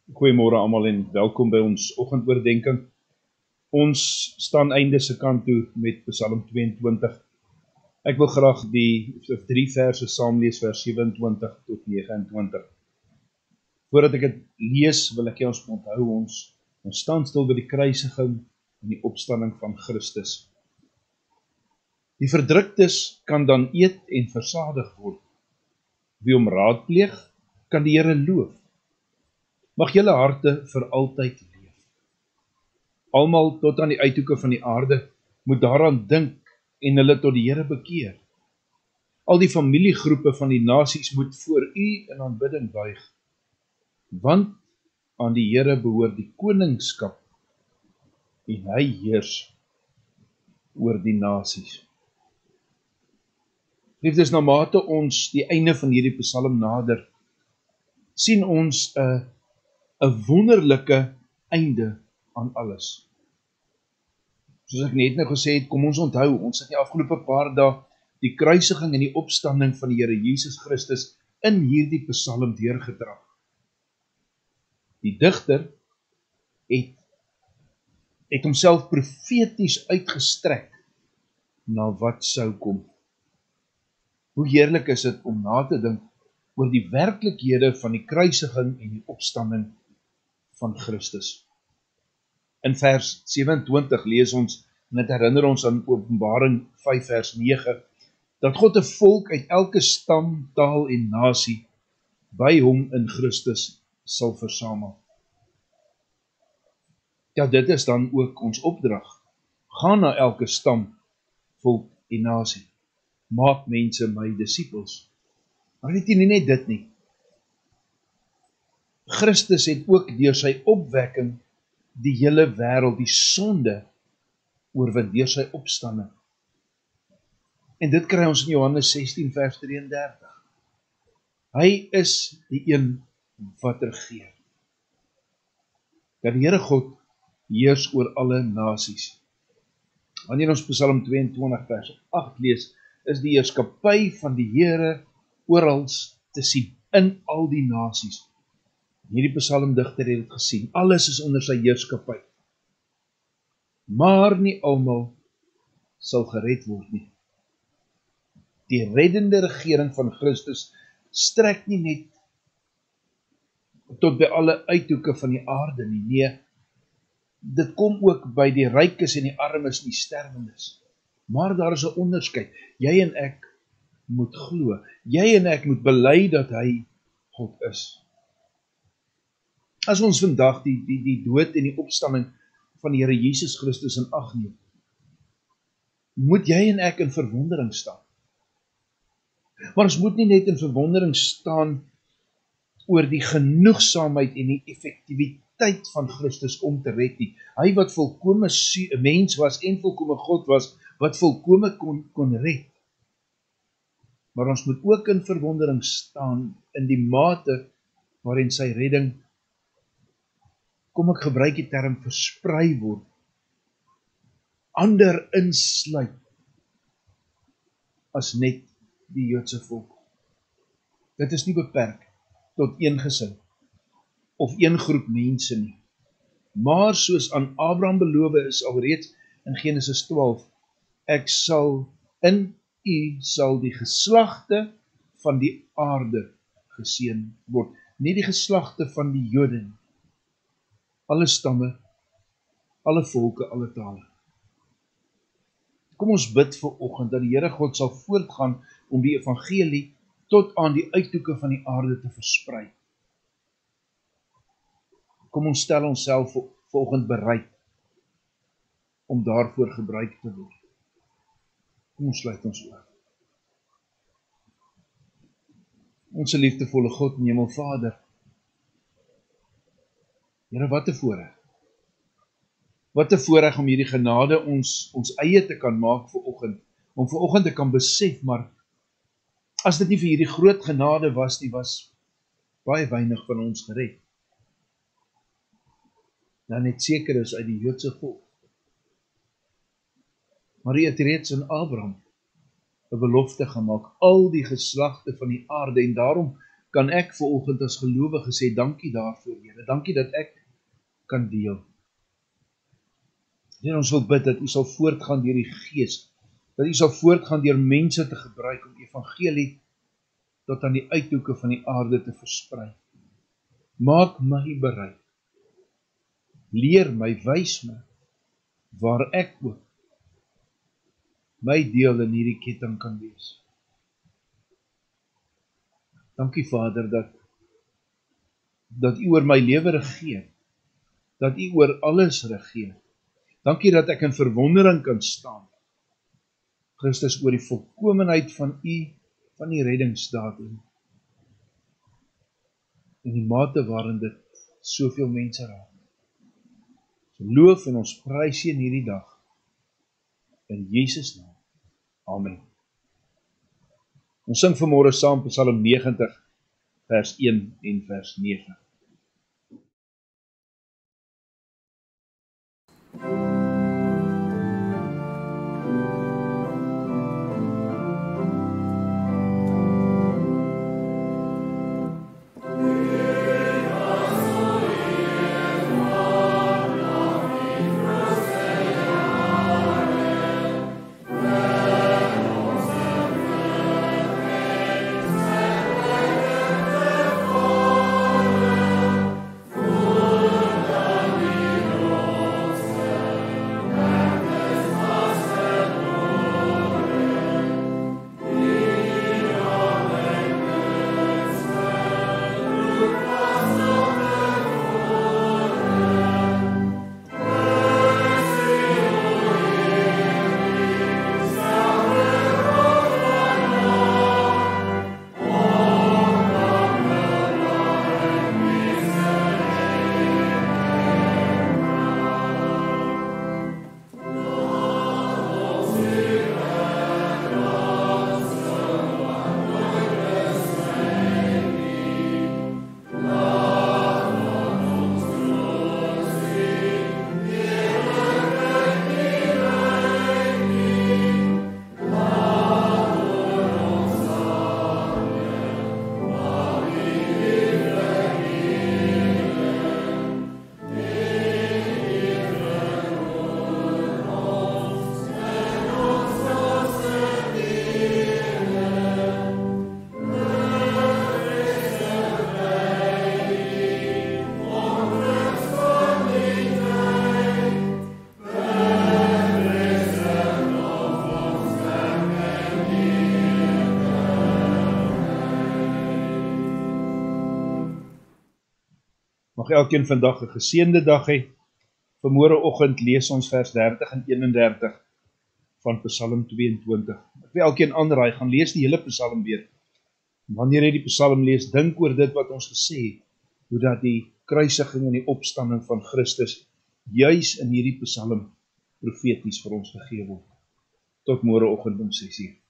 Goeiemôre almal en welkom by ons oggendoordenkings. Ons staan einde se kant toe met Psalm 22. Ek wil graag die 3 verse saam lees, vers 27 tot 29. Voordat ek dit lees, wil ek ons onthou ons staan stil by die kruisiging en die opstanding van Christus. Die verdruktes kan dan eet en versadig word. Wie hom raadpleeg, kan die Here loof. Mag julle harte vir altyd leef. Almal tot aan die uithoeke van die aarde moet daaraan dink en hulle tot die Here bekeer. Al die familiegroepe van die nasies moet voor u in aanbidding buig, want aan die Here behoort die koningskap en hy heers oor die nasies. Liefdes, na mate ons die einde van hierdie Psalm nader, sien ons 'n wonderlike einde aan alles. Soos ek net nou gesê het, kom ons onthou, ons het die afgelope paar dae die kruisiging en die opstanding van die Here Jesus Christus in hierdie Psalm deurgedra. Die digter het homself profeties uitgestrek na wat sou kom. Hoe heerlik is dit om na te dink oor die werklikhede van die kruisiging en die opstanding van Christus. In vers 27 lees ons, en dit herinner ons aan Openbaring 5 vers 9, dat God 'n volk uit elke stam, taal en nasie by hom in Christus sal versamel. Ja, dit is dan ook ons opdrag. Gaan na elke stam, volk en nasie. Maak mense my disippels. Maar weet jy nie net dit nie. Christus het ook deur sy opwekking die hele wêreld, die sonde, oorwin deur sy opstanding. En dit kry ons in Johannes 16 vers 33. Hy is die een wat regeer. Dat die Here God heers oor alle nasies. Wanneer ons Psalm 22 vers 8 lees, is die heerskappy van die Here oral te sien, in al die nasies. Hierdie psalmdigter het dit gesien, alles is onder sy heerskappy. Maar nie almal sal gered word nie. Die reddende regering van Christus strek nie net tot by alle uithoeke van die aarde nie, nee, dit kom ook by die rykes en die armes en die sterwendes. Maar daar is 'n onderskeid. Jy en ek moet glo. Jy en ek moet bely dat hy God is. As ons vandag die dood en die opstanding van die Here Jesus Christus in ag neem, moet jy en ek in verwondering staan. Maar ons moet nie net in verwondering staan oor die genoegsaamheid en die effektiwiteit van Christus om te red nie. Hy wat volkome mens was en volkome God was, wat volkome kon red. Maar ons moet ook in verwondering staan in die mate waarin sy redding, kom ek gebruik die term, versprei word, ander insluit as net die Joodse volk. Dit is nie beperk tot een gesin of een groep mense nie. Maar soos aan Abraham beloof is alreeds in Genesis 12, ek sal in u sal die geslagte van die aarde geseën word. Nie die geslagte van die Jode nie. Alle stamme, alle volke, alle tale. Kom ons bid vir oggend dat die Here God sal voortgaan om die evangelie tot aan die uithoeke van die aarde te versprei. Kom ons stel onsself vanoggend bereid om daarvoor gebruik te word. Kom ons sluit ons oë. Onse liefdevolle God en Hemelvader, Here, wat 'n voorreg. Wat 'n voorreg om hierdie genade ons eie te kan maak vanoggend, om vanoggend te kan besef, maar as dit nie vir hierdie groot genade was nie, was baie weinig van ons gered. Dan net seker is uit die Joodse volk. Maar U het reeds in Abraham 'n belofte gemaak, al die geslagte van die aarde, en daarom kan ek vanoggend as gelowige sê, dankie daarvoor, Here, Dankie dat ek kan deel. Heer, ons wil bid dat U sal voortgaan deur die Gees, dat U sal voortgaan deur mense te gebruik om evangelie tot aan die uithoeke van die aarde te versprei. Maak my bereid. Leer my, wys my, waar ek ook my deel in hierdie ketting kan wees. Dankie Vader dat U oor my lewe regeer, dat U oor alles regeer. Dankie dat ek in verwondering kan staan, Christus, oor die volkomenheid van U, van die reddingsdaad en die mate waarin dit soveel mense raak. So loof en ons prys U in hierdie dag, in Jesus naam. Amen. Ons sing vanmôre saam Psalm 90, vers 1 en vers 9. Mag elkeen vandag 'n geseënde dag hê. Vanmôreoggend lees ons vers 30 en 31 van Psalm 22. Ek wil elkeen aanraai, gaan lees die hele Psalm weer. Wanneer jy die Psalm lees, dink oor dit wat ons gesê het, hoe dat die kruisiging en die opstanding van Christus juis in hierdie Psalm profeties vir ons gegee word. Tot môreoggend om 6:00.